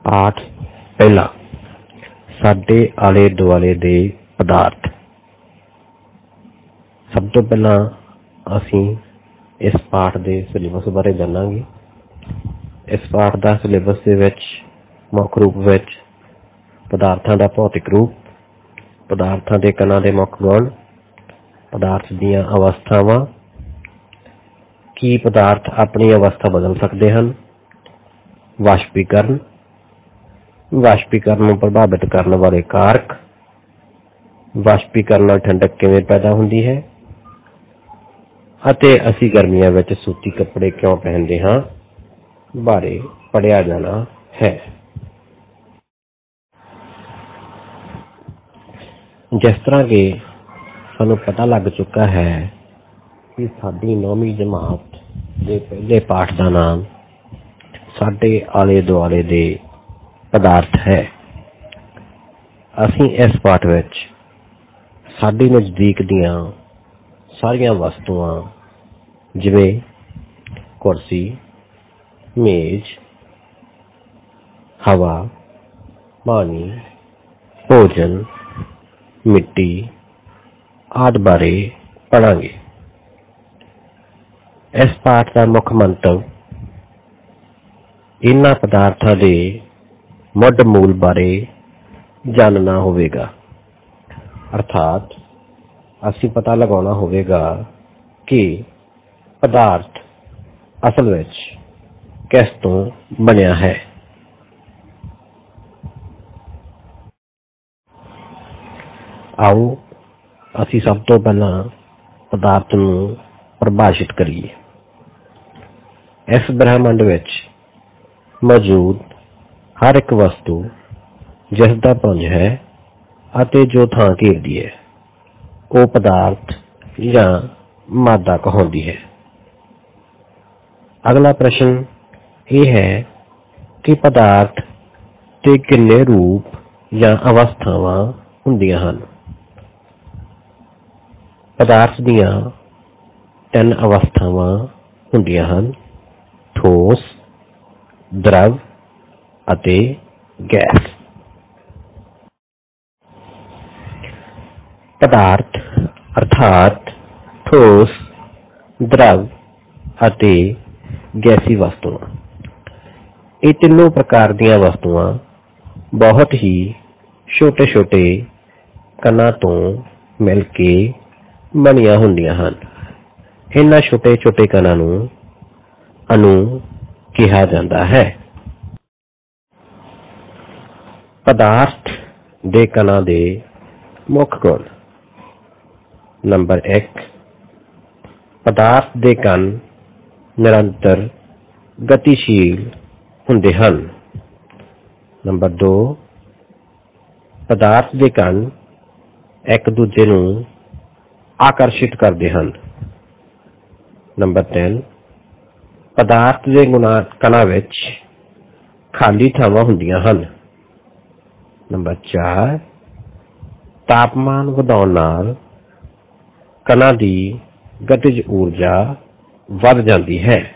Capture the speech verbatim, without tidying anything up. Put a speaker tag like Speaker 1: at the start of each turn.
Speaker 1: पाठ पहला साडे आले दुआले दे पदार्थ। सब तो पहला असी इस पाठ के सिलेबस बारे जानांगे। इस पाठ का सिलेबस दे विच मुख रूप विच पदार्थां दा भौतिक रूप, पदार्थां दे कणां दे मुख गुण, पदार्थ दीआं अवस्थावां, की पदार्थ अपनी अवस्था बदल सकते हैं, वाष्पीकरण, वाष्पीकरण को प्रभावित करने वाले कारक, वाष्पीकरण नाल ठंडक किवें पैदा होंदी है, अते असी गर्मियां विच सूती कपड़े क्यों पहनते हाँ बारे पढ़िया जाना है। जिस तरह के सानू पता लग चुका है कि साडी नौवीं जमात के पहले पाठ का नाम साडे आले दुआले दे पदार्थ है। असी इस पाठ विच साडे नज़दीक दियां सारियां वस्तुआं जिवें कुर्सी, मेज, हवा, पानी, भोजन, मिट्टी आदि बारे पढ़ांगे। इस पाठ का मुख्य मंतव इन्हां पदार्थां दे मुੱਢ मूल बारे जानना होवेगा, अर्थात असी पता लगाना होवेगा कि पदार्थ असल विच किस तो बनिया है। आओ असी सब तो पहला पदार्थ नूं परिभाषित करिए। इस ब्रह्मांड विच मौजूद हर एक वस्तु जिसका पुंज है अते जो थां घेरदी है वो पदार्थ या मादा कहलाउंदी है। अगला प्रश्न यह है कि पदार्थ के कितने रूप या अवस्थावां हुंदियां हन। पदार्थ दीआं तीन अवस्थावां हुंदियां हन, ठोस, द्रव अते गैस। पदार्थ अर्थात ठोस, द्रव अते गैसी वस्तुआं, ये तीनों प्रकार दीआं वस्तुआं बहुत ही छोटे छोटे कणां तो मिल के बनिया हुंदियां हन। इन्हां छोटे छोटे कणां नूं अणु कहा जाता है। पदार्थ दे कणां दे मुख्य गुण। नंबर एक, पदार्थ दे कण निरंतर गतिशील हुंदे हन। नंबर दो, पदार्थ दे कण एक दूजे नूं आकर्षित करते हैं। नंबर तीन, पदार्थ दे कणां विच खाली थावां हुंदियां हन। नंबर चार, तापमान वधाउण नाल कणां दी गतिज ऊर्जा वध जाती है।